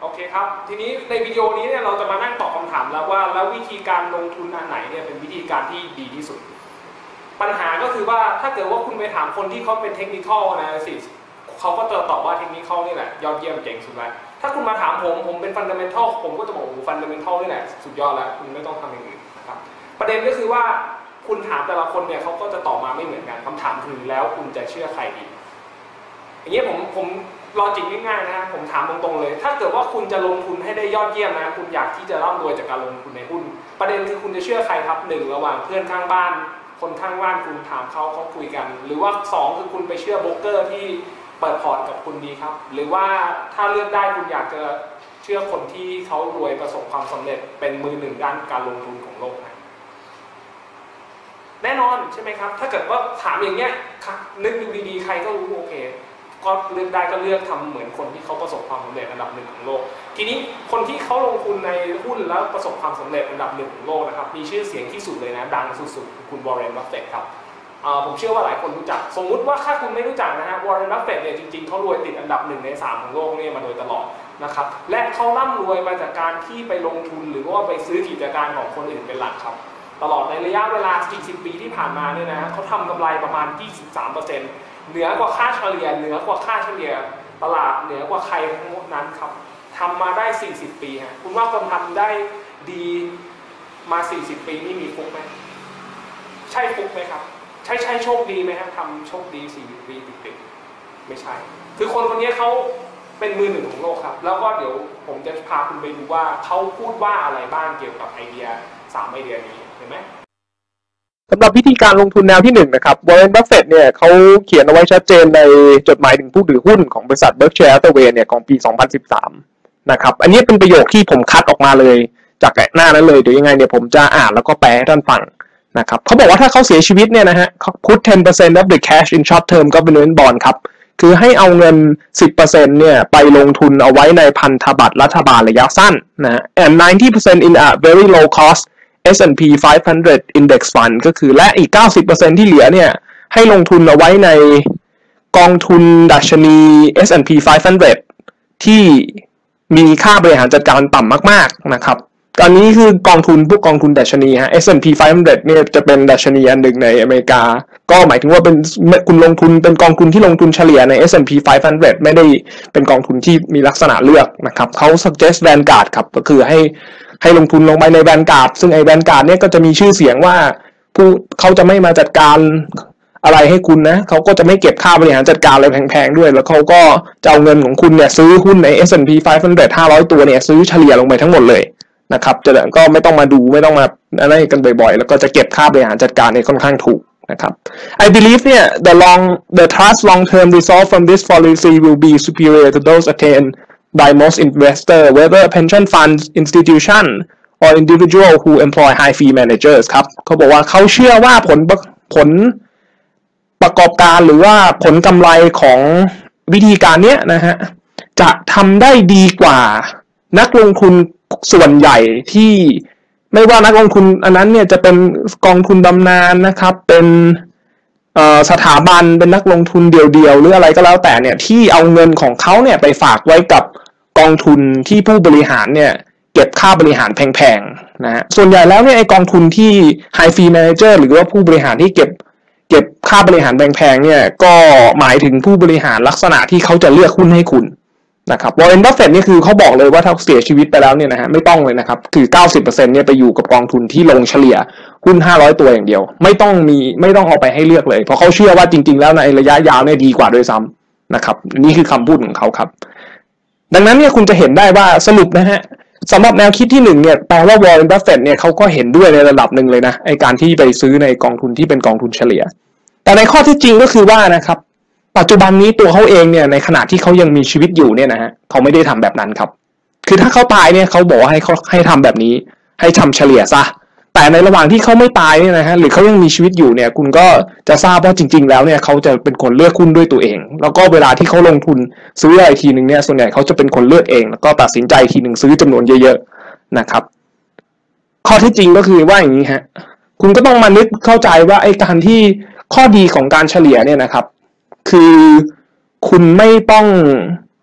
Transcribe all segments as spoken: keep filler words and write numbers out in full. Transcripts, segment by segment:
โอเคครับทีนี้ในวิดีโอนี้เนี่ยเราจะมานั่งตอบคำถามแล้วว่าแล้ววิธีการลงทุนอันไหนเนี่ยเป็นวิธีการที่ดีที่สุดปัญหาก็คือว่าถ้าเกิดว่าคุณไปถามคนที่เขาเป็นเทคนิคอลนะสิเขาก็จะตอบว่าเทคนิคอลนี่แหละยอดเยี่ยมเจ๋งสุดแล้วถ้าคุณมาถามผมผมเป็นฟันดัมเมนทัลผมก็จะบอกโอ้ฟันดัมเมนทัลนี่แหละสุดยอดแล้วคุณไม่ต้องทำอย่างอื่นนะครับประเด็นก็คือว่าคุณถามแต่ละคนเนี่ยเขาก็จะตอบมาไม่เหมือนกันคำถามคือแล้วคุณจะเชื่อใครดีอย่างนี้ผมผมลอจิกง่ายๆนะผมถามตรงๆเลยถ้าเกิดว่าคุณจะลงทุนให้ได้ยอดเยี่ยมนะคุณอยากที่จะร่ำรวยจากการลงทุนในหุ้นประเด็นคือคุณจะเชื่อใครครับหนึ่งระหว่างเพื่อนข้างบ้านคนข้างบ้านคุณถามเขาเขาคุยกันหรือว่าสองคือคุณไปเชื่อโบรกเกอร์ที่เปิดพอร์ตกับคุณดีครับหรือว่าถ้าเลือกได้คุณอยากจะเชื่อคนที่เขารวยประสบความสำเร็จเป็นมือหนึ่งด้านการลงทุนของโลกนะแน่นอนใช่ไหมครับถ้าเกิดว่าถามอย่างเงี้ยนึกดูดีๆใครก็รู้โอเคก็เลือกได้ก็เลือกทำเหมือนคนที่เขาประสบความสำเร็จอันดับหนึ่งของโลกทีนี้คนที่เขาลงทุนในหุ้นแล้วประสบความสำเร็จอันดับหนึ่งของโลกนะครับมีชื่อเสียงที่สุดเลยนะดังสุดๆคุณวอร์เรน บัฟเฟตต์ครับผมเชื่อว่าหลายคนรู้จักสมมุติว่าถ้าคุณไม่รู้จักนะฮะวอร์เรน บัฟเฟตต์เนี่ยจริงๆเขารวยติดอันดับหนึ่งในสามของโลกเนี่ยมาโดยตลอดนะครับและเขาร่ำรวยมาจากการที่ไปลงทุนหรือว่าไปซื้อกิจการของคนอื่นเป็นหลักครับตลอดในระยะเวลาสี่สิบปีที่ผ่านมาเนี่ยนะเขาทำกำไรประมาณ ยี่สิบสามเปอร์เซ็นต์ เหนือกว่าค่าเฉลี่ยเหนือกว่าค่าเฉลี่ยตลาดเหนือกว่าใครทั้งหมดนั้นครับทำมาได้สี่สิบปีฮะคุณว่าคนทำได้ดีมาสี่สิบปีนี่มีฟุกไหมใช่ฟุกไหมครับใช่ใช่โชคดีไหมครับทำโชคดีสี่สิบปีติดๆไม่ใช่คือคนคนนี้เขาเป็นมือหนึ่งของโลกครับแล้วก็เดี๋ยวผมจะพาคุณไปดูว่าเขาพูดว่าอะไรบ้างเกี่ยวกับไอเดียสามไอเดียนี้เห็นไหมสำหรับวิธีการลงทุนแนวที่หนึ่งนะครับวอร์เรน บัฟเฟตต์เนี่ยเขาเขียนเอาไว้ชัดเจนในจดหมายถึงผู้ถือหุ้นของบริษัท Berkshire Hathaway เนี่ยของปี สองพันสิบสาม นะครับอันนี้เป็นประโยคที่ผมคัดออกมาเลยจากหน้านั้นเลยเดี๋ยวยังไงเนี่ยผมจะอ่านแล้วก็แปลให้ท่านฟังนะครับเขาบอกว่าถ้าเขาเสียชีวิตเนี่ยนะฮะเขา put ten percent of the cash in short term government bond ครับคือให้เอาเงิน สิบเปอร์เซ็นต์ เนี่ยไปลงทุนเอาไว้ในพันธบัตรรัฐบาลระยะสั้นนะ and ninety percent in a very low costเอส แอนด์ พี five hundred Index Fund ก็คือและอีก เก้าสิบเปอร์เซ็นต์ ที่เหลือเนี่ยให้ลงทุนเอาไว้ในกองทุนดัชนี เอส แอนด์ พี ห้าร้อย ที่มีค่าบริหารจัดการต่ำมากๆนะครับตอนนี้คือกองทุนพวกกองทุนดัชนีฮะ เอส แอนด์ พี ห้าร้อย เนี่ยจะเป็นดัชนีอันหนึ่งในอเมริกาก็หมายถึงว่าเป็นคุณลงทุนเป็นกองทุนที่ลงทุนเฉลี่ยใน เอส แอนด์ พี ห้าร้อย ไม่ได้เป็นกองทุนที่มีลักษณะเลือกนะครับเขา suggest Vanguard ครับก็คือให้ให้ลงทุนลงไปใน Vanguard ซึ่งไอ้ Vanguard เนี่ยก็จะมีชื่อเสียงว่าผู้เขาจะไม่มาจัดการอะไรให้คุณนะเขาก็จะไม่เก็บค่าบริหารจัดการอะไรแพงๆด้วยแล้วเขาก็จะเอาเงินของคุณเนี่ยซื้อหุ้นใน เอส แอนด์ พี ห้าร้อย ห้าร้อยตัวเนี่ยซื้อเฉลี่ยลงไปทั้งหมดเลยนะครับจะก็ไม่ต้องมาดูไม่ต้องมาอะไรกันบ่อยๆแล้วก็จะเก็บค่าบริหารจัดการเนี่ยค่อนข้างถูกนะครับ I believe เนี่ย the long the trust long term result from this policy will be superior to those attained by most investors whether pension funds institution or individual who employ high fee managers ครับเขาบอกว่าเขาเชื่อว่าผลผลประกอบการหรือว่าผลกำไรของวิธีการเนี้ยนะฮะจะทำได้ดีกว่านักลงทุนส่วนใหญ่ที่ไม่ว่านักลงทุนอันนั้นเนี่ยจะเป็นกองทุนบำนาญนะครับเป็นสถาบันเป็นนักลงทุนเดี่ยวๆหรืออะไรก็แล้วแต่เนี่ยที่เอาเงินของเขาเนี่ยไปฝากไว้กับกองทุนที่ผู้บริหารเนี่ยเก็บค่าบริหารแพงๆนะฮะส่วนใหญ่แล้วเนี่ยไอ้กองทุนที่ high fee manager หรือว่าผู้บริหารที่เก็บเก็บค่าบริหารแพงๆเนี่ยก็หมายถึงผู้บริหารลักษณะที่เขาจะเลือกหุ้นให้คุณนะครับวอร์เรน บัฟเฟตต์นี่คือเขาบอกเลยว่าถ้าเสียชีวิตไปแล้วเนี่ยนะฮะไม่ต้องเลยนะครับคือ เก้าสิบเปอร์เซ็นต์ เนี่ยไปอยู่กับกองทุนที่ลงเฉลี่ยหุ้นห้าร้อยตัวอย่างเดียวไม่ต้องมีไม่ต้องเอาไปให้เลือกเลยเพราะเขาเชื่อว่าจริงๆแล้วในระยะยาวเนี่ยดีกว่าด้วยซ้ำนะครับนี่คือคำพูดของเขาครับดังนั้นเนี่ยคุณจะเห็นได้ว่าสรุปนะฮะสำหรับแนวคิดที่หนึ่งเนี่ยแปลว่าวอร์เรน บัฟเฟตต์เนี่ยเขาก็เห็นด้วยในระดับหนึ่งเลยนะไอ้การที่ไปซื้อในกองทุนที่เป็นกองทุนเฉลี่ยแต่ในข้อที่จริงก็คือว่านะครับปัจจุบันนี้ตัวเขาเองเนี่ยในขณะที่เขายังมีชีวิตอยู่เนี่ยนะฮะเขาไม่ได้ทำแบบนั้นครับคือถ้าเขาตายเนี่ยเขาบอกให้เขาให้ทำแบบนี้ให้ทำเฉลี่ยซะแต่ในระหว่างที่เขาไม่ตายเนี่ยนะฮะหรือเขายังมีชีวิตอยู่เนี่ยคุณก็จะทราบว่าจริงๆแล้วเนี่ยเขาจะเป็นคนเลือกหุ้นด้วยตัวเองแล้วก็เวลาที่เขาลงทุนซื้ออะไรทีนึงเนี่ยส่วนใหญ่เขาจะเป็นคนเลือกเองแล้วก็ตัดสินใจทีนึงซื้อจำนวนเยอะๆนะครับข้อที่จริงก็คือว่าอย่างนี้ฮะคุณก็ต้องมานึกเข้าใจว่าไอ้การที่ข้อดีของการเฉลี่ยเนี่ยนะครับคือคุณไม่ต้อง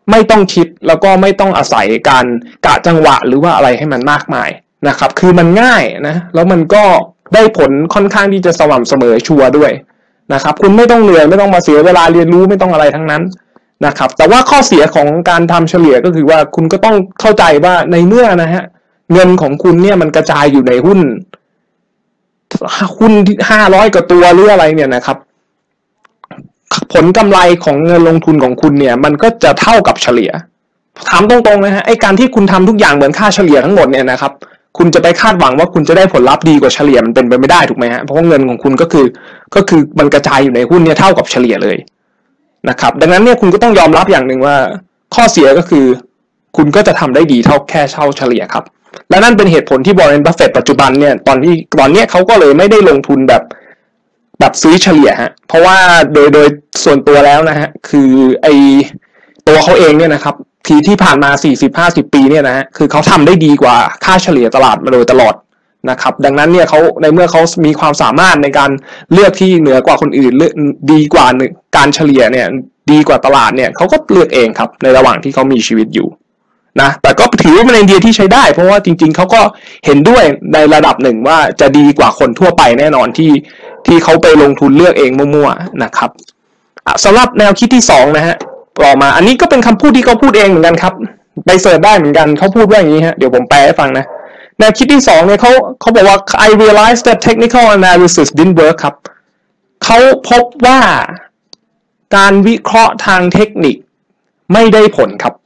ไม่ต้องคิดแล้วก็ไม่ต้องอาศัยการกะจังหวะหรือว่าอะไรให้มันมากมายนะครับคือมันง่ายนะแล้วมันก็ได้ผลค่อนข้างที่จะสม่ำเสมอชัวร์ด้วยนะครับคุณไม่ต้องเหนื่อยไม่ต้องมาเสียเวลาเรียนรู้ไม่ต้องอะไรทั้งนั้นนะครับแต่ว่าข้อเสียของการทำเฉลี่ยก็คือว่าคุณก็ต้องเข้าใจว่าในเมื่อนะฮะเงินของคุณเนี่ยมันกระจายอยู่ในหุ้นหุ้นห้าร้อยกว่าตัวหรืออะไรเนี่ยนะครับผลกำไรของเงินลงทุนของคุณเนี่ยมันก็จะเท่ากับเฉลี่ยถามตรงๆนะฮะไอ้การที่คุณทำทุกอย่างเหมือนค่าเฉลี่ยทั้งหมดเนี่ยนะครับคุณจะไปคาดหวังว่าคุณจะได้ผลลัพธ์ดีกว่าเฉลี่ยมันเป็นไปไม่ได้ถูกไหมฮะเพราะว่าเงินของคุณก็คือก็คือมันกระจายอยู่ในหุ้นเนี่ยเท่ากับเฉลี่ยเลยนะครับดังนั้นเนี่ยคุณก็ต้องยอมรับอย่างหนึ่งว่าข้อเสียก็คือคุณก็จะทำได้ดีเท่าแค่เท่าเฉลี่ยครับและนั่นเป็นเหตุผลที่วอร์เรน บัฟเฟตต์ปัจจุบันเนี่ยตอนที่ตอนนี้เขาก็เลยไม่ได้ลงทุนแบบแบบซื้อเฉลี่ยฮะเพราะว่าโดยโดยส่วนตัวแล้วนะฮะคือไอตัวเขาเองเนี่ยนะครับทีที่ผ่านมา สี่สิบถึงห้าสิบ ปีเนี่ยนะฮะคือเขาทำได้ดีกว่าค่าเฉลี่ยตลาดมาโดยตลอดนะครับดังนั้นเนี่ยเขาในเมื่อเขามีความสามารถในการเลือกที่เหนือกว่าคนอื่นเลือกดีกว่าการเฉลี่ยเนี่ยดีกว่าตลาดเนี่ยเขาก็เลือกเองครับในระหว่างที่เขามีชีวิตอยู่นะแต่ก็ถือว่าเป็นไอเดียที่ใช้ได้เพราะว่าจริงๆเขาก็เห็นด้วยในระดับหนึ่งว่าจะดีกว่าคนทั่วไปแน่นอนที่ที่เขาไปลงทุนเลือกเองมั่วๆนะครับสำหรับแนวคิดที่สองนะฮะต่อมาอันนี้ก็เป็นคำพูดที่เขาพูดเองเหมือนกันครับไปเสิร์ชได้เหมือนกันเขาพูดว่าอย่างนี้ฮะเดี๋ยวผมแปลให้ฟังนะแนวคิดที่สองเนี่ยเขาเขาบอกว่า I realized that technical analysis didn't work ครับเขาพบว่าการวิเคราะห์ทางเทคนิคไม่ได้ผลครับ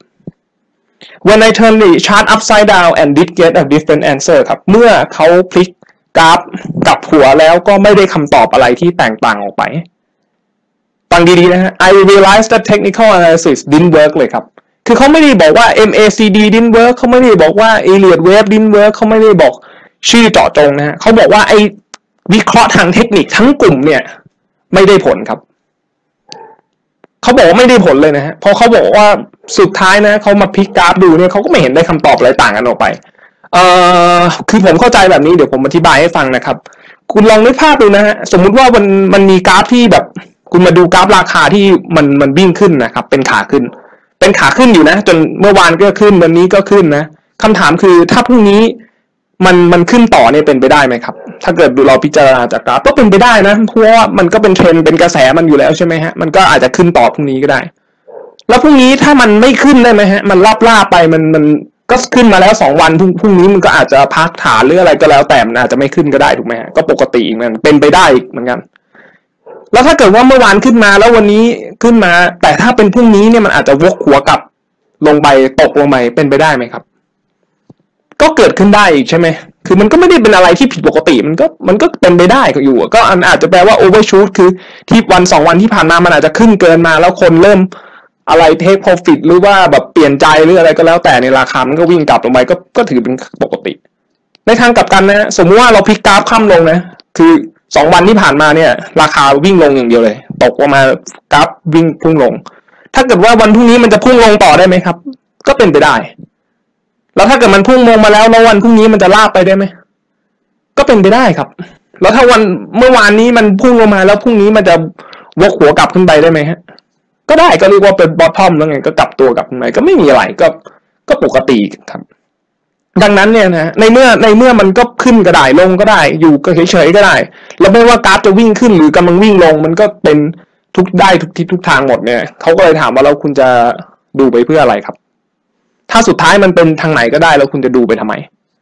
When I turned the chart upside down and did get a different answer ครับเมื่อเขาพลิกกราฟกลับหัวแล้วก็ไม่ได้คำตอบอะไรที่แตกต่างออกไปฟังดีๆนะฮะ I realized that technical analysis didn't work เลยครับคือเขาไม่ได้บอกว่า เอ็ม เอ ซี ดี didn't work เขาไม่ได้บอกว่า Elliott Wave didn't work เขาไม่ได้บอกชื่อเจาะจงนะฮะเขาบอกว่าไอ้วิเคราะห์ทางเทคนิคทั้งกลุ่มเนี่ยไม่ได้ผลครับเขาบอกว่าไม่ได้ผลเลยนะฮะเพราะเขาบอกว่าสุดท้ายนะเขามาพลิกกราฟดูเนี่ยเขาก็ไม่เห็นได้คำตอบอะไรต่างกันออกไปเอ่อคือผมเข้าใจแบบนี้เดี๋ยวผมอธิบายให้ฟังนะครับคุณลองนึกภาพดูนะฮะสมมุติว่ามันมันมีกราฟที่แบบคุณมาดูกราฟราคาที่มันมันวิ่งขึ้นนะครับเป็นขาขึ้นเป็นขาขึ้นอยู่นะจนเมื่อวานก็ขึ้นวันนี้ก็ขึ้นนะคำถามคือถ้าพรุ่งนี้มันมันขึ้นต่อเนี่ยเป็นไปได้ไหมครับถ้าเกิดดูเราพิจารณาจากกราฟก็เป็นไปได้นะเพราะว่ามันก็เป็นเทรนด์เป็นกระแสมันอยู่แล้วใช่ไหมฮะมันก็อาจจะขึ้นต่อพรุ่งนี้ก็ได้แล้วพรุ่งนี้ถ้ามันไม่ขึ้นได้ไหมฮะมันลาบล่าไปมันมันก็ขึ้นมาแล้วสองวันพรุ่งนี้มันก็อาจจะพักฐานหรืออะไรก็แล้วแต่มันอาจจะไม่ขึ้นก็ได้ถูกไหมฮะก็ปกติมันเป็นไปได้เหมือนกันแล้วถ้าเกิดว่าเมื่อวานขึ้นมาแล้ววันนี้ขึ้นมาแต่ถ้าเป็นพรุ่งนี้เนี่ยมันอาจจะวกหัวกลับลงไปตกลงไปเป็นไปได้ไหมครับก็เกิดขึ้นได้อีกใช่ไหมคือมันก็ไม่ได้เป็นอะไรที่ผิดปกติมันก็มันก็เป็นไปได้อยู่ก็อาจจะแปลว่า overshoot คือที่วันสองวันที่ผ่านมามันอาจจะขึ้นเกินมาแล้วคนเริ่มอะไร take profit หรือว่าแบบเปลี่ยนใจหรืออะไรก็แล้วแต่ในราคามันก็วิ่งกลับลงไปก็ก็ถือเป็นปกติในทางกลับกันนะสมมติว่าเราพลิกกราฟข้ามลงนะคือสองวันที่ผ่านมาเนี่ยราคาวิ่งลงอย่างเดียวเลยตกลงมากราฟวิ่งพุ่งลงถ้าเกิดว่าวันพรุ่งนี้มันจะพุ่งลงต่อได้ไหมครับก็เป็นไปได้แล้วถ้าเกิดมันพุ่งลงมาแล้วแล้ววันพรุ่งนี้มันจะลากไปได้ไหมก็เป็นไปได้ครับแล้วถ้าวันเมื่อวานนี้มันพุ่งลงมาแล้วพรุ่งนี้มันจะวกหัวกลับขึ้นไปได้ไหมฮะก็ได้ก็เรียกว่าเป็นบอททอมแล้วไงก็กลับตัวกลับขึ้นไปก็ไม่มีอะไรก็ก็ปกติครับดังนั้นเนี่ยนะในเมื่อในเมื่อมันก็ขึ้นก็ได้ลงก็ได้อยู่ก็เฉยๆก็ได้แล้วไม่ว่ากราฟจะวิ่งขึ้นหรือกำลังวิ่งลงมันก็เป็นทุกได้ทุกทิศทุกทางหมดเนี่ยเขาก็เลยถามว่าแล้วคุณจะดูไปเพื่ออะไรครับถ้าสุดท้ายมันเป็นทางไหนก็ได้แล้วคุณจะดูไปทำไม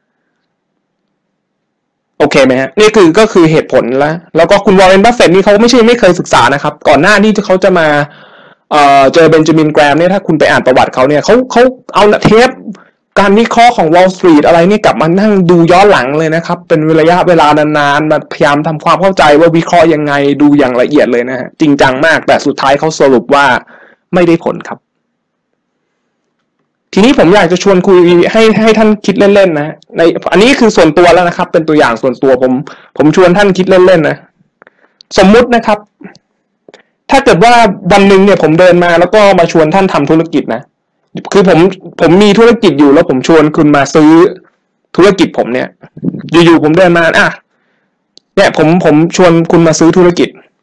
โอเคไหมฮะนี่คือก็คือเหตุผลแล้วแล้วก็คุณวอร์เรน บัฟเฟตต์นี่เขาไม่ใช่ไม่เคยศึกษานะครับก่อนหน้าที่เขาจะมาเอ่อเจอเบนจามินแกรมเนี่ยถ้าคุณไปอ่านประวัติเขาเนี่ยเขาเขาเอาเทปการวิเคราะห์ของ Wall Street อะไรนี่กลับมานั่งดูย้อนหลังเลยนะครับเป็นระยะเวลานานๆมาพยายามทำความเข้าใจว่าวิเคราะห์ยังไงดูอย่างละเอียดเลยนะฮะจริงจังมากแต่สุดท้ายเขาสรุปว่าไม่ได้ผลครับทีนี้ผมอยากจะชวนคุยให้ให้ท่านคิดเล่นๆนะในอันนี้คือส่วนตัวแล้วนะครับเป็นตัวอย่างส่วนตัวผมผมชวนท่านคิดเล่นๆนะสมมุตินะครับถ้าเกิดว่าวันหนึ่งเนี่ยผมเดินมาแล้วก็มาชวนท่านทำธุรกิจนะคือผมผมมีธุรกิจอยู่แล้วผมชวนคุณมาซื้อธุรกิจผมเนี่ยอยู่ๆผมเดินมาอ่ะเนี่ยผมผมชวนคุณมาซื้อธุรกิจ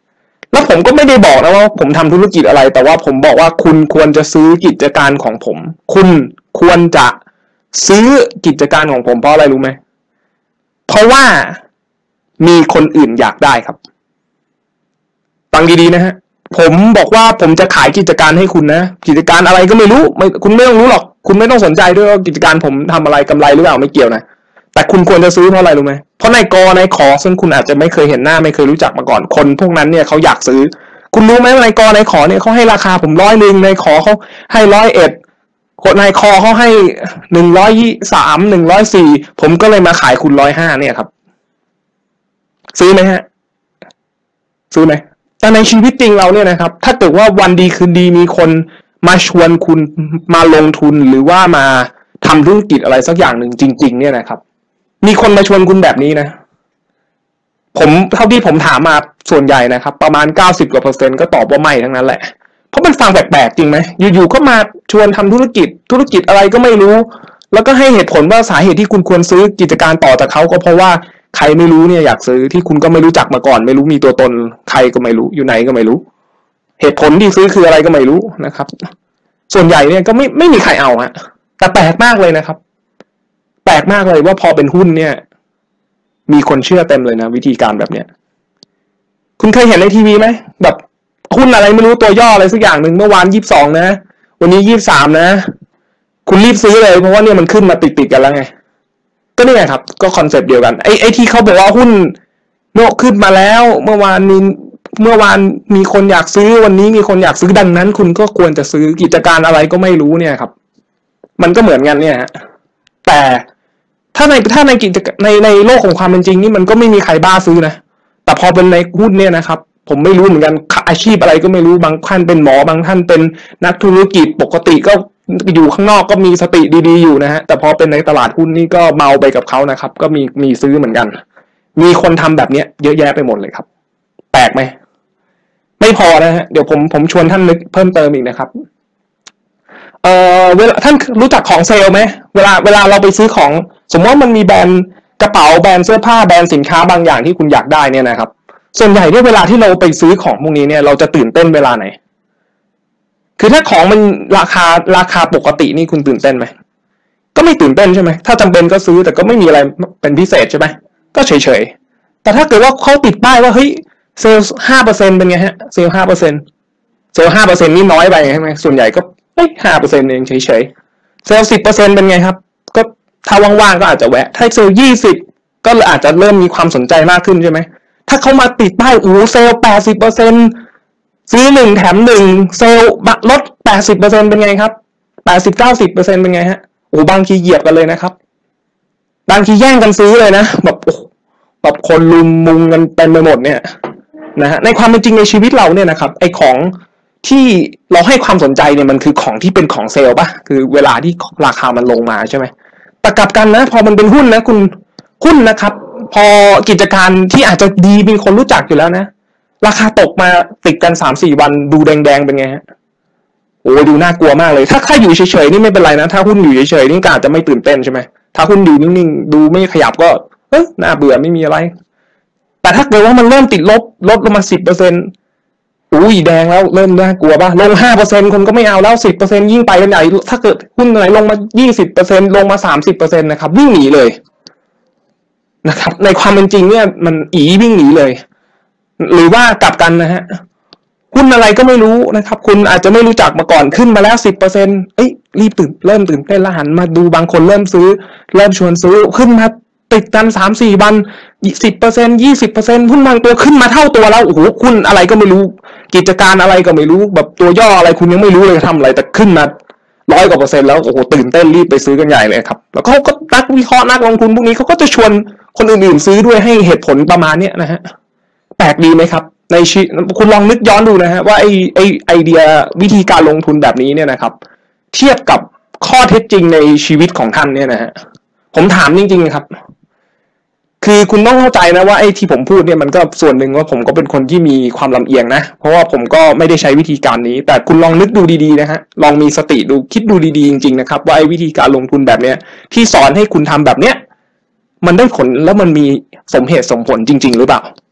แล้วผมก็ไม่ได้บอกนะว่าผมทำธุรกิจอะไรแต่ว่าผมบอกว่าคุณควรจะซื้อกิจการของผมคุณควรจะซื้อกิจการของผมเพราะอะไรรู้ไหมเพราะว่ามีคนอื่นอยากได้ครับฟังดีๆนะฮะผมบอกว่าผมจะขายกิจการให้คุณนะกิจการอะไรก็ไม่รู้ไม่คุณไม่ต้องรู้หรอกคุณไม่ต้องสนใจด้วยว่ากิจการผมทำอะไรกำไรหรือเปล่าไม่เกี่ยวนะแต่คุณควรจะซื้อเพราะอะไรรู้ไหมเพราะในกอในขอซึ่งคุณอาจจะไม่เคยเห็นหน้าไม่เคยรู้จักมาก่อนคนพวกนั้นเนี่ยเขาอยากซื้อคุณรู้ไหมในกอในขอเนี่ยเขาให้ราคาผมร้อยหนึ่งในขอเขาให้ร้อยเอ็ดคนในคอเขาให้หนึ่งร้อยสามหนึ่งร้อยสี่ผมก็เลยมาขายคุณร้อยห้าเนี่ยครับซื้อไหมฮะซื้อไหมแต่ในชีวิตจริงเราเนี่ยนะครับถ้าเกิดว่าวันดีคืนดีมีคนมาชวนคุณมาลงทุนหรือว่ามาทำธุรกิจอะไรสักอย่างหนึ่งจริงๆเนี่ยนะครับมีคนมาชวนคุณแบบนี้นะผมเท่าที่ผมถามมาส่วนใหญ่นะครับประมาณเก้าสิบกว่าเปอร์เซ็นต์ก็ตอบว่าไม่ทั้งนั้นแหละเพราะมันฟังแปลกๆจริงไหมอยู่ๆก็มาชวนทำธุรกิจธุรกิจอะไรก็ไม่รู้แล้วก็ให้เหตุผลว่าสาเหตุที่คุณควรซื้อกิจการต่อจากเขาก็เพราะว่าใครไม่รู้เนี่ยอยากซื้อที่คุณก็ไม่รู้จักมาก่อนไม่รู้มีตัวตนใครก็ไม่รู้อยู่ไหนก็ไม่รู้เหตุผลที่ซื้อคืออะไรก็ไม่รู้นะครับส่วนใหญ่เนี่ยก็ไม่ไม่มีใครเอาฮะแต่แปลกมากเลยนะครับแปลกมากเลยว่าพอเป็นหุ้นเนี่ยมีคนเชื่อเต็มเลยนะวิธีการแบบเนี้ยคุณเคยเห็นในทีวีไหมแบบหุ้นอะไรไม่รู้ตัวย่ออะไรสักอย่างหนึ่งเมื่อวานยี่สิบสองนะวันนี้ยี่สิบสามนะคุณรีบซื้อเลยเพราะว่าเนี่ยมันขึ้นมาติดๆกันแล้วไงก็นี่ไงครับก็คอนเซ็ปต์เดียวกันไอ้ไอ้ที่เขาบอกว่าหุ้นโนขึ้นมาแล้วเมื่อวานมีเมื่อวานมีคนอยากซื้อวันนี้มีคนอยากซื้อดังนั้นคุณก็ควรจะซื้อกิจการอะไรก็ไม่รู้เนี่ยครับมันก็เหมือนกันเนี่ยฮะแต่ถ้าในถ้าในกิจในในโลกของความเป็นจริงนี่มันก็ไม่มีใครบ้าซื้อนะแต่พอเป็นในหุ้นเนี่ยนะครับผมไม่รู้เหมือนกันอาชีพอะไรก็ไม่รู้บางท่านเป็นหมอบางท่านเป็นนักธุรกิจปกติก็อยู่ข้างนอกก็มีสติดีๆอยู่นะฮะแต่พอเป็นในตลาดหุ้นนี่ก็เมาไปกับเขานะครับก็มีมีซื้อเหมือนกันมีคนทำแบบเนี้ยเยอะแยะไปหมดเลยครับแปลกไหมไม่พอนะฮะเดี๋ยวผมผมชวนท่านนึกเพิ่มเติมอีกนะครับเอ่อเวลาท่านรู้จักของเซลล์ไหมเวลาเวลาเราไปซื้อของสมมติว่ามันมีแบรนด์กระเป๋าแบรนด์เสื้อผ้าแบรนด์สินค้าบางอย่างที่คุณอยากได้เนี่ยนะครับส่วนใหญ่เนี่ยเวลาที่เราไปซื้อของพวกนี้เนี่ยเราจะตื่นเต้นเวลาไหนคือถ้าของมันราคาราคาปกตินี่คุณตื่นเต้นไหมก็ไม่ตื่นเต้นใช่ไหมถ้าจำเป็นก็ซื้อแต่ก็ไม่มีอะไรเป็นพิเศษใช่ไหมก็เฉยๆแต่ถ้าเกิดว่าเขาติดป้ายว่าเฮ้ยเซลล์ห้าเปอร์เซ็นต์เป็นไงฮะเซลล์ห้าเปอร์เซ็นต์เซลล์ห้าเปอร์เซ็นต์นี่น้อยไปใช่ไหมส่วนใหญ่ก็เอ้ยห้าเปอร์เซ็นต์เองเฉยๆเซลล์สิบเปอร์เซ็นต์เป็นไงครับก็ถ้าว่างๆก็อาจจะแวะถ้าเซลล์ยี่สิบก็อาจจะเริ่มมีความสนใจมากขึ้นใช่ไหมถ้าเขามาติดป้ายโอ้เซลล์แปดสิบเปอร์เซ็นต์ซื้อหนึ่งแถมหนึ่งเซลล์ลดแปดสิบเปอร์เซ็นต์เป็นไงครับแปดสิบ เก้าสิบเปอร์เซ็นต์เป็นไงฮะโอ้บางทีเหยียบกันเลยนะครับบางทีแย่งกันซื้อเลยนะแบบโอ้แบบคนลุมมุงกันเต็มไปหมดเนี่ยนะฮะในความเป็นจริงในชีวิตเราเนี่ยนะครับไอ้ของที่เราให้ความสนใจเนี่ยมันคือของที่เป็นของเซลล์ป่ะคือเวลาที่ราคามันลงมาใช่ไหมแต่กลับกันนะพอมันเป็นหุ้นนะคุณหุ้นนะครับพอกิจการที่อาจจะดีมีคนรู้จักอยู่แล้วนะราคาตกมาติดกัน สามสี่ วันดูแดงๆเป็นไงฮะโอ้ดูน่ากลัวมากเลยถ้าถ้าอยู่เฉยๆนี่ไม่เป็นไรนะถ้าหุ้นอยู่เฉยๆนี่ก็อาจจะไม่ตื่นเต้นใช่ไหมถ้าหุ้นอยู่นิ่งๆดูไม่ขยับก็เอ้ยน่าเบื่อไม่มีอะไรแต่ถ้าเกิดว่ามันเริ่มติดลบลดลงมา สิบเปอร์เซ็นต์ อุ้ยแดงแล้วเริ่มน่ากลัวป่ะลง ห้าเปอร์เซ็นต์ คนก็ไม่เอาแล้ว สิบเปอร์เซ็นต์ ยิ่งไปกันใหญ่ถ้าเกิดหุ้นไหนลงมา ยี่สิบเปอร์เซ็นต์ ลงมา สามสิบเปอร์เซ็นต์ นะครับวิ่งหนีเลยนะครับในความเป็นจริงเนี่ยมันอีวิ่งหนีเลยหรือว่ากลับกันนะฮะหุ้นอะไรก็ไม่รู้นะครับคุณอาจจะไม่รู้จักมาก่อนขึ้นมาแล้ว สิบเปอร์เซ็นต์ เอ้ยรีบตื่นเริ่มตื่นเต้นแล้วหันมาดูบางคนเริ่มซื้อเริ่มชวนซื้อขึ้นมาติดกัน สามสี่ วัน สิบเปอร์เซ็นต์ ยี่สิบเปอร์เซ็นต์ หุ้นบางตัวขึ้นมาเท่าตัวแล้วโอ้โหหุ้นอะไรก็ไม่รู้กิจการอะไรก็ไม่รู้แบบตัวย่ออะไรคุณยังไม่รู้เลยทำอะไรแต่ขึ้นมาร้อยกว่าเปอร์เซ็นต์แล้วโอ้โหตื่นเต้นรีบไปซื้อกันใหญ่เลยครับแล้วเขาก็นักวิเคราะห์นักลงทุนพวกนี้เขาก็จะชวนคนอื่นๆซื้อด้วยให้เหตุผลประมาณเนี้ยนะฮะแปลกดีไหมครับในชีคุณลองนึกย้อนดูนะฮะว่าไอไอไอเดียวิธีการลงทุนแบบนี้เนี่ยนะครับเทียบกับข้อเท็จจริงในชีวิตของท่านเนี่ยนะฮะผมถามจริงๆครับคือคุณต้องเข้าใจนะว่าไอ้ที่ผมพูดเนี่ยมันก็ส่วนหนึ่งว่าผมก็เป็นคนที่มีความลำเอียงนะเพราะว่าผมก็ไม่ได้ใช้วิธีการนี้แต่คุณลองนึกดูดีๆนะฮะลองมีสติดูคิดดูดีๆจริงๆนะครับว่าไอ้วิธีการลงทุนแบบเนี้ยที่สอนให้คุณทำแบบเนี้ยมันได้ผลแล้วมันมีสมเหตุสมผลจริงๆหรือเปล่า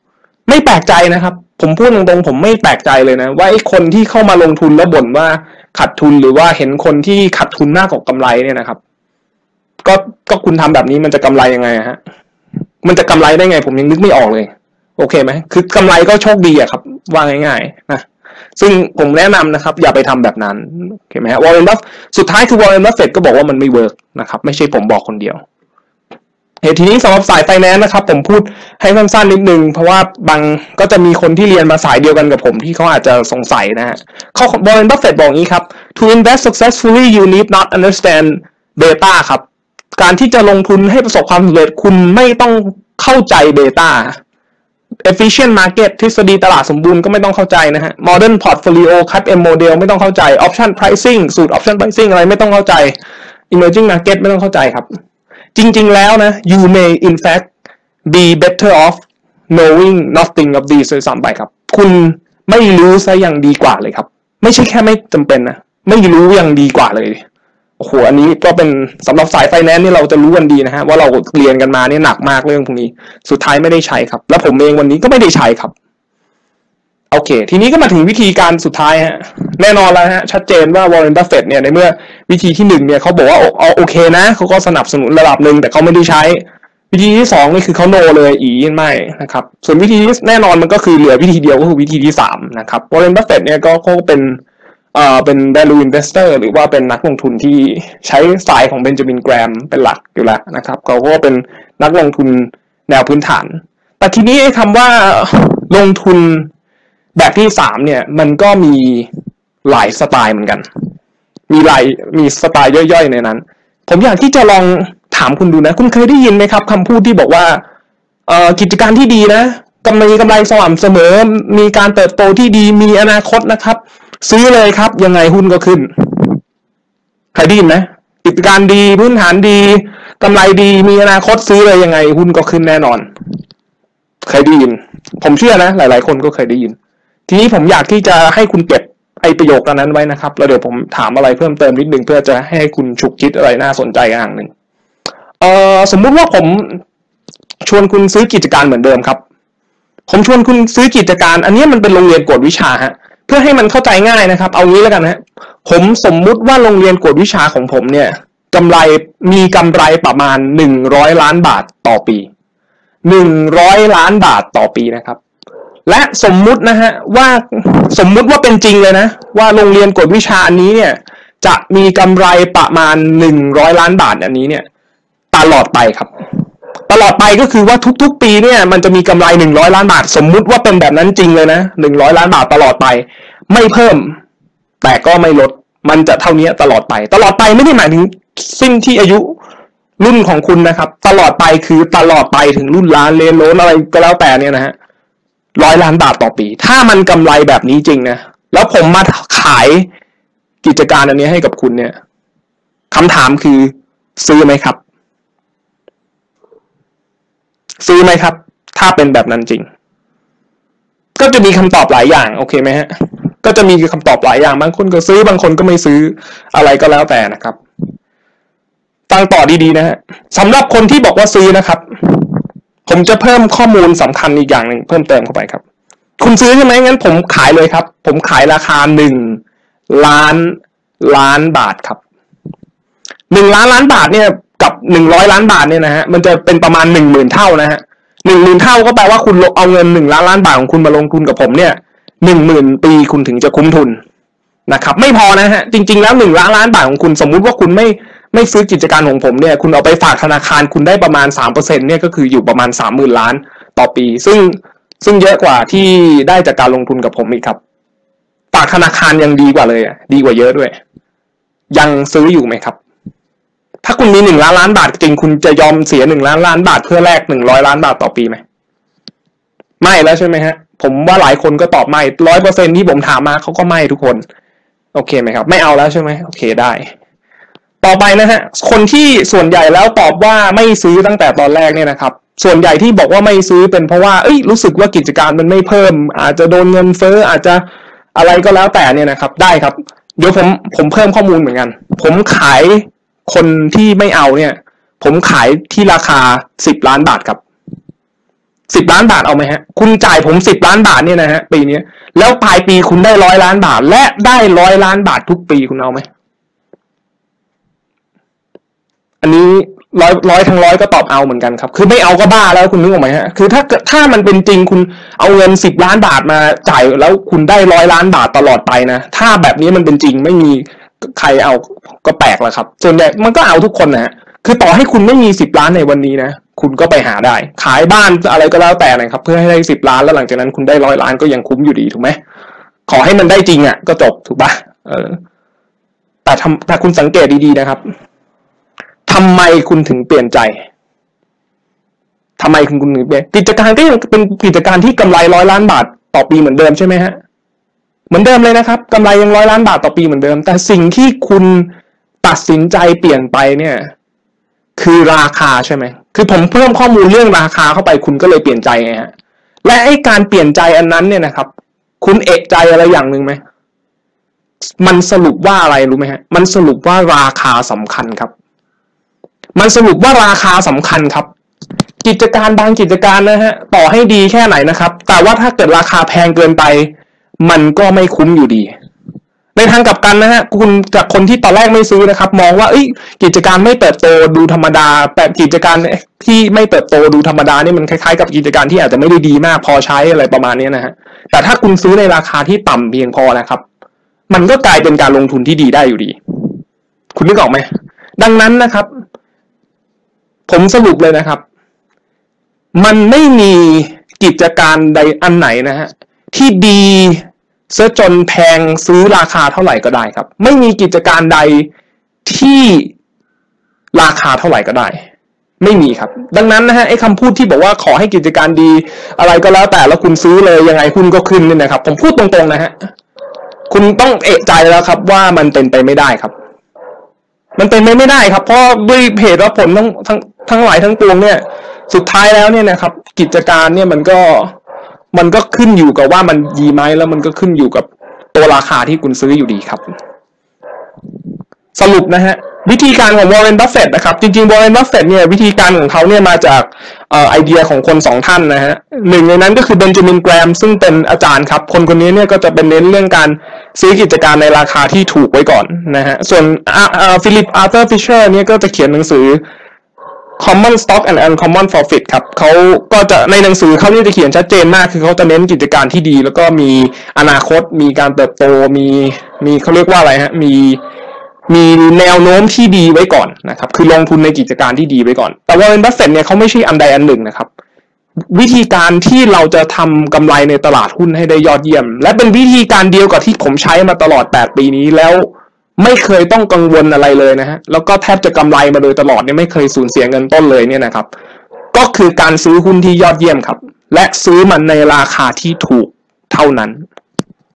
ไม่แปลกใจนะครับผมพูดตรงๆผมไม่แปลกใจเลยนะว่าไอ้คนที่เข้ามาลงทุนแล้วบ่นว่าขาดทุนหรือว่าเห็นคนที่ขาดทุนมากกว่ากำไรเนี่ยนะครับก็ก็คุณทำแบบนี้มันจะกำไรยังไงฮะมันจะกำไรได้ไงผมยังนึกไม่ออกเลยโอเคไหมคือกำไรก็โชคดีอะครับว่าง่ายๆนะซึ่งผมแนะนำนะครับอย่าไปทำแบบนั้นโอเคไหมฮะวอร์เรนบัฟสุดท้ายคือวอร์เรนบัฟเฟตก็บอกว่ามันไม่เวิร์กนะครับไม่ใช่ผมบอกคนเดียวเหตุทีนี้สำหรับสายไฟแนนซ์นะครับผมพูดให้สั้นๆนิดนึงเพราะว่าบางก็จะมีคนที่เรียนมาสายเดียวกันกับผมที่เขาอาจจะสงสัยนะฮะเขาวอร์เรนบัฟเฟตบอกงี้ครับ to invest successfully you need not understand data ครับการที่จะลงทุนให้ประสบความสำเร็จคุณไม่ต้องเข้าใจ data efficient market ทฤษฎีตลาดสมบูรณ์ก็ไม่ต้องเข้าใจนะฮะ modern portfolio cut M model ไม่ต้องเข้าใจ option pricing สูตร option pricing อะไรไม่ต้องเข้าใจ emerging market ไม่ต้องเข้าใจครับจริงๆแล้วนะ you may in fact be better off knowing nothing of these ด้วยซ้ำไปครับคุณไม่รู้ซะยังดีกว่าเลยครับไม่ใช่แค่ไม่จำเป็นนะไม่รู้ยังดีกว่าเลยโอ้โหอันนี้ก็เป็นสำหรับสายไฟแนนซ์นี่เราจะรู้กันดีนะฮะว่าเราเรียนกันมาเนี่ยหนักมากเรื่องพวกนี้สุดท้ายไม่ได้ใช้ครับแล้วผมเองวันนี้ก็ไม่ได้ใช้ครับโอเคทีนี้ก็มาถึงวิธีการสุดท้ายฮะแน่นอนแล้วฮะชัดเจนว่าวอร์เรน บัฟเฟตต์เนี่ยในเมื่อวิธีที่หนึ่งเนี่ยเขาบอกว่าเอาโอเคนะเขาก็สนับสนุนระดับหนึ่งแต่เขาไม่ได้ใช้วิธีที่สองนี่คือเขาโนเลยอีไม่นะครับส่วนวิธีแน่นอนมันก็คือเหลือวิธีเดียวก็คือวิธีที่สามนะครับวอร์เรน บัฟเฟตต์เนี่ยก็เขาเป็นเอ่อเป็น value investor หรือว่าเป็นนักลงทุนที่ใช้สายของเบนจามินแกรมเป็นหลักอยู่แล้วนะครับเขาก็เป็นนักลงทุนแนวพื้นฐานแต่ทีนี้คำว่าลงทุนแบบที่สามเนี่ยมันก็มีหลายสไตล์เหมือนกันมีหลายมีสไตล์ย่อยๆในนั้นผมอยากที่จะลองถามคุณดูนะคุณเคยได้ยินไหมครับคำพูดที่บอกว่าเอ่อกิจการที่ดีนะกำไรกำไรสม่ำเสมอมีการเติบโตที่ดีมีอนาคตนะครับซื้อเลยครับยังไงหุ้นก็ขึ้นใครได้ยินไหมกิจการดีพื้นฐานดีกำไรดีมีอนาคตซื้อเลยยังไงหุ้นก็ขึ้นแน่นอนเคยได้ยินผมเชื่อนะหลายๆคนก็เคยได้ยินทีนี้ผมอยากที่จะให้คุณเก็บไอ้ประโยคนั้นไว้นะครับแล้วเดี๋ยวผมถามอะไรเพิ่มเติมนิดนึงเพื่อจะให้คุณฉุกคิดอะไรน่าสนใจอย่างหนึ่งเอ่อสมมุติว่าผมชวนคุณซื้อกิจการเหมือนเดิมครับผมชวนคุณซื้อกิจการอันนี้มันเป็นโรงเรียนกวดวิชาฮะเพื่อให้มันเข้าใจง่ายนะครับเอางี้แล้วกันฮะผมสมมุติว่าโรงเรียนกวดวิชาของผมเนี่ยกำไรมีกำไรประมาณหนึ่งร้อยล้านบาทต่อปีหนึ่งร้อยล้านบาทต่อปีนะครับและสมมุตินะฮะว่าสมมุติว่าเป็นจริงเลยนะว่าโรงเรียนกวดวิชาอันนี้เนี่ยจะมีกำไรประมาณหนึ่งร้อยล้านบาทอันนี้เนี่ยตลอดไปครับตลอดไปก็คือว่าทุกๆปีเนี่ยมันจะมีกำไรหนึ่งร้อยล้านบาทสมมุติว่าเป็นแบบนั้นจริงเลยนะหนึ่งร้อยล้านบาทตลอดไปไม่เพิ่มแต่ก็ไม่ลดมันจะเท่านี้ตลอดไปตลอดไปไม่ได้หมายถึงสิ้นที่อายุรุ่นของคุณนะครับตลอดไปคือตลอดไปถึงรุ่นล้านเลนโลนอะไรก็แล้วแต่เนี่ยนะฮะร้อยล้านบาทต่อปีถ้ามันกำไรแบบนี้จริงนะแล้วผมมาขายกิจการอันนี้ให้กับคุณเนี่ยคำถามคือซื้อไหมครับซื้อไหมครับถ้าเป็นแบบนั้นจริงก็จะมีคำตอบหลายอย่างโอเคไหมฮะก็จะมีคำตอบหลายอย่างบางคนก็ซื้อบางคนก็ไม่ซื้ออะไรก็แล้วแต่นะครับฟังต่อดีๆนะฮะสำหรับคนที่บอกว่าซื้อนะครับผมจะเพิ่มข้อมูลสำคัญอีกอย่างหนึ่งเพิ่มเติมเข้าไปครับคุณซื้อใช่ไหมงั้นผมขายเลยครับผมขายราคาหนึ่งล้านล้านบาทครับหนึ่งล้านล้านบาทเนี่ยกับหนึ่งร้อยล้านบาทเนี่ยนะฮะมันจะเป็นประมาณหนึ่งหมื่นเท่านะฮะหนึ่งหมื่นเท่าก็แปลว่าคุณเอาเงินหนึ่งล้านล้านบาทของคุณมาลงทุนกับผมเนี่ยหนึ่งหมื่นปีคุณถึงจะคุ้มทุนนะครับไม่พอนะฮะจริงๆแล้วหนึ่งล้านล้านบาทของคุณสมมุติว่าคุณไม่ไม่ซื้อกิจการของผมเนี่ยคุณเอาไปฝากธนาคารคุณได้ประมาณ สามเปอร์เซ็นต์ เนี่ยก็คืออยู่ประมาณ สามหมื่น ล้านต่อปีซึ่งซึ่งเยอะกว่าที่ได้จากการลงทุนกับผมอีกครับฝากธนาคารยังดีกว่าเลยอ่ะดีกว่าเยอะด้วยยังซื้ออยู่ไหมครับถ้าคุณมีหนึ่งล้านล้านบาทจริงคุณจะยอมเสียหนึ่งล้านล้านบาทเพื่อแลกหนึ่งร้อยล้านบาทต่อปีไหมไม่แล้วใช่ไหมฮะผมว่าหลายคนก็ตอบไม่ ร้อยเปอร์เซ็นต์ ที่ผมถามมาเขาก็ไม่ทุกคนโอเคไหมครับไม่เอาแล้วใช่ไหมโอเคได้ต่อไปนะฮะคนที่ส่วนใหญ่แล้วตอบว่าไม่ซื้อตั้งแต่ตอนแรกเนี่ยนะครับส่วนใหญ่ที่บอกว่าไม่ซื้อเป็นเพราะว่าเอ้ยรู้สึกว่ากิจการมันไม่เพิ่มอาจจะโดนเงินเฟ้ออาจจะอะไรก็แล้วแต่เนี่ยนะครับได้ครับเดี๋ยวผมผมเพิ่มข้อมูลเหมือนกันผมขายคนที่ไม่เอาเนี่ยผมขายที่ราคาสิบล้านบาทครับสิบล้านบาทเอาไหมฮะคุณจ่ายผมสิบล้านบาทเนี่ยนะฮะปีนี้แล้วปลายปีคุณได้ร้อยล้านบาทและได้ร้อยล้านบาททุกปีคุณเอาไหมอันนี้ร้อยร้อยทั้งร้อยก็ตอบเอาเหมือนกันครับคือไม่เอาก็บ้าแล้วคุณนึกออกไหมฮะคือถ้าถ้ามันเป็นจริงคุณเอาเงินสิบล้านบาทมาจ่ายแล้วคุณได้ร้อยล้านบาทตลอดไปนะถ้าแบบนี้มันเป็นจริงไม่มีใครเอาก็แปลกแล้วครับส่วนใหญ่มันก็เอาทุกคนนะฮะคือต่อให้คุณไม่มีสิบล้านในวันนี้นะคุณก็ไปหาได้ขายบ้านอะไรก็แล้วแต่นะครับเพื่อให้ได้สิบล้านแล้วหลังจากนั้นคุณได้ร้อยล้านก็ยังคุ้มอยู่ดีถูกไหมขอให้มันได้จริงอ่ะก็จบถูกปะเออแต่ทำแต่คุณสังเกตดีๆนะครับทำไมคุณถึงเปลี่ยนใจทำไมคุณคุณถึงเปลี่ยนกิจการก็ยังเป็นกิจการที่กำไรร้อยล้านบาทต่อปีเหมือนเดิมใช่ไหมฮะเหมือนเดิมเลยนะครับกำไรยังร้อยล้านบาทต่อปีเหมือนเดิมแต่สิ่งที่คุณตัดสินใจเปลี่ยนไปเนี่ยคือราคาใช่ไหมคือผมเพิ่มข้อมูลเรื่องราคาเข้าไปคุณก็เลยเปลี่ยนใจไงฮะและไอ้การเปลี่ยนใจอันนั้นเนี่ยนะครับคุณเอกใจอะไรอย่างหนึ่งไหมมันสรุปว่าอะไรรู้ไหมฮะมันสรุปว่าราคาสำคัญครับมันสรุปว่าราคาสำคัญครับกิจการบางกิจการนะฮะต่อให้ดีแค่ไหนนะครับแต่ว่าถ้าเกิดราคาแพงเกินไปมันก็ไม่คุ้มอยู่ดีในทางกลับกันนะฮะคุณจากคนที่ตอนแรกไม่ซื้อนะครับมองว่าเอ้ยกิจการไม่เติบโตดูธรรมดาแต่กิจการที่ไม่เติบโตดูธรรมดานี่มันคล้ายๆกับกิจการที่อาจจะไม่ได้ดีมากพอใช้อะไรประมาณนี้นะฮะแต่ถ้าคุณซื้อในราคาที่ต่ำเพียงพอนะครับมันก็กลายเป็นการลงทุนที่ดีได้อยู่ดีคุณนึกออกไหมดังนั้นนะครับผมสรุปเลยนะครับมันไม่มีกิจการใดอันไหนนะฮะที่ดีเสียจนแพงซื้อราคาเท่าไหร่ก็ได้ครับไม่มีกิจการใดที่ราคาเท่าไหร่ก็ได้ไม่มีครับดังนั้นนะฮะไอ้คำพูดที่บอกว่าขอให้กิจการดีอะไรก็แล้วแต่แล้วคุณซื้อเลยยังไงหุ้นก็ขึ้นนี่นะครับผมพูดตรงๆนะฮะคุณต้องเอะใจแล้วครับว่ามันเป็นไปไม่ได้ครับมันเป็นไปไม่ได้ครับเพราะด้วยเหตุและผลทั้งทั้งทั้งหลายทั้งปวงเนี่ยสุดท้ายแล้วเนี่ยนะครับกิจการเนี่ยมันก็มันก็ขึ้นอยู่กับว่ามันดีไหมแล้วมันก็ขึ้นอยู่กับตัวราคาที่คุณซื้ออยู่ดีครับสรุปนะฮะวิธีการของวอร์เรน บัฟเฟตต์นะครับจริงๆวอร์เรน บัฟเฟตต์เนี่ยวิธีการของเขาเนี่ยมาจากเอ่อไอเดียของคนสองท่านนะฮะหนึ่งในนั้นก็คือเบนจามินแกรมซึ่งเป็นอาจารย์ครับคนคนนี้เนี่ยก็จะเป็นเน้นเรื่องการซื้อกิจการในราคาที่ถูกไว้ก่อนนะฮะส่วนฟิลิปอาร์เธอร์ฟิชเชอร์เนี่ยก็จะเขียนหนังสือCommon Stock and Uncommon Profit ครับเขาก็จะในหนังสือเขาเนี่ยจะเขียนชัดเจนมากคือเขาจะเน้นกิจการที่ดีแล้วก็มีอนาคตมีการเติบโตมีมีเขาเรียกว่าอะไรฮะมีมีแนวโน้มที่ดีไว้ก่อนนะครับคือลงทุนในกิจการที่ดีไว้ก่อนแต่ว่า Warren Buffett เนี่ยเขาไม่ใช่อันใดอันหนึ่งนะครับวิธีการที่เราจะทำกำไรในตลาดหุ้นให้ได้ยอดเยี่ยมและเป็นวิธีการเดียวกับที่ผมใช้มาตลอดแปดปีนี้แล้วไม่เคยต้องกังวลอะไรเลยนะฮะแล้วก็แทบจะกำไรมาโดยตลอดเนี่ยไม่เคยสูญเสียเงินต้นเลยเนี่ยนะครับก็คือการซื้อหุ้นที่ยอดเยี่ยมครับและซื้อมันในราคาที่ถูกเท่านั้น